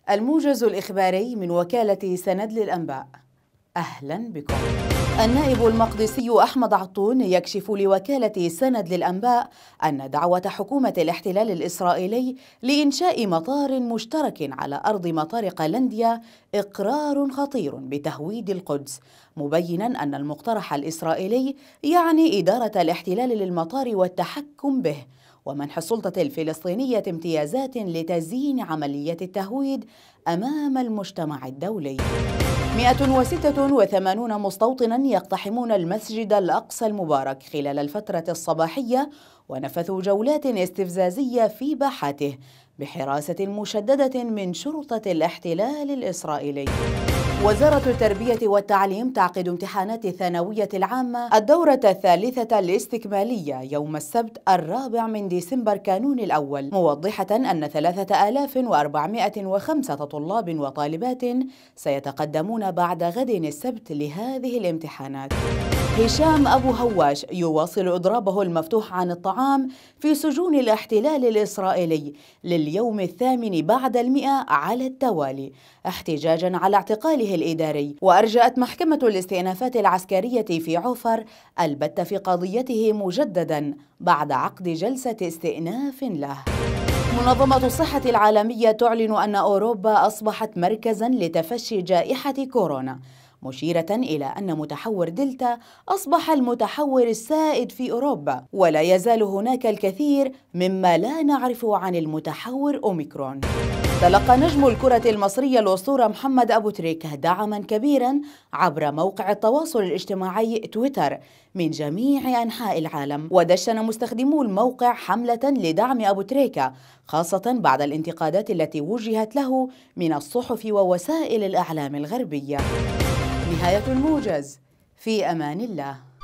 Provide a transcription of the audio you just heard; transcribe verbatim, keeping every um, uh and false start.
الموجز الإخباري من وكالة سند للأنباء. أهلا بكم. النائب المقدسي أحمد عطون يكشف لوكالة سند للأنباء أن دعوة حكومة الاحتلال الإسرائيلي لإنشاء مطار مشترك على أرض مطار قلنديا إقرار خطير بتهويد القدس، مبينا أن المقترح الإسرائيلي يعني إدارة الاحتلال للمطار والتحكم به ومنح السلطة الفلسطينية امتيازات لتزيين عملية التهويد أمام المجتمع الدولي. مئة وستة وثمانين مستوطنا يقتحمون المسجد الأقصى المبارك خلال الفترة الصباحية ونفذوا جولات استفزازية في باحاته بحراسة مشددة من شرطة الاحتلال الإسرائيلي. وزارة التربية والتعليم تعقد امتحانات الثانوية العامة الدورة الثالثة الاستكمالية يوم السبت الرابع من ديسمبر كانون الأول، موضحة أن ثلاثة آلاف وأربعمئة وخمسة طلاب وطالبات سيتقدمون بعد غد السبت لهذه الامتحانات. هشام أبو هواش يواصل إضرابه المفتوح عن الطعام في سجون الاحتلال الإسرائيلي لليوم الثامن بعد المئة على التوالي احتجاجا على اعتقاله الإداري. وأرجأت محكمة الاستئنافات العسكرية في عوفر البت في قضيته مجددا بعد عقد جلسة استئناف له. منظمة الصحة العالمية تعلن أن أوروبا أصبحت مركزا لتفشي جائحة كورونا، مشيرة إلى أن متحور دلتا أصبح المتحور السائد في أوروبا، ولا يزال هناك الكثير مما لا نعرفه عن المتحور أوميكرون. تلقى نجم الكرة المصرية الأسطورة محمد أبو تريكة دعما كبيرا عبر موقع التواصل الاجتماعي تويتر من جميع أنحاء العالم، ودشن مستخدمو الموقع حملة لدعم أبو تريكة خاصة بعد الانتقادات التي وجهت له من الصحف ووسائل الإعلام الغربية. نهاية الموجز، في أمان الله.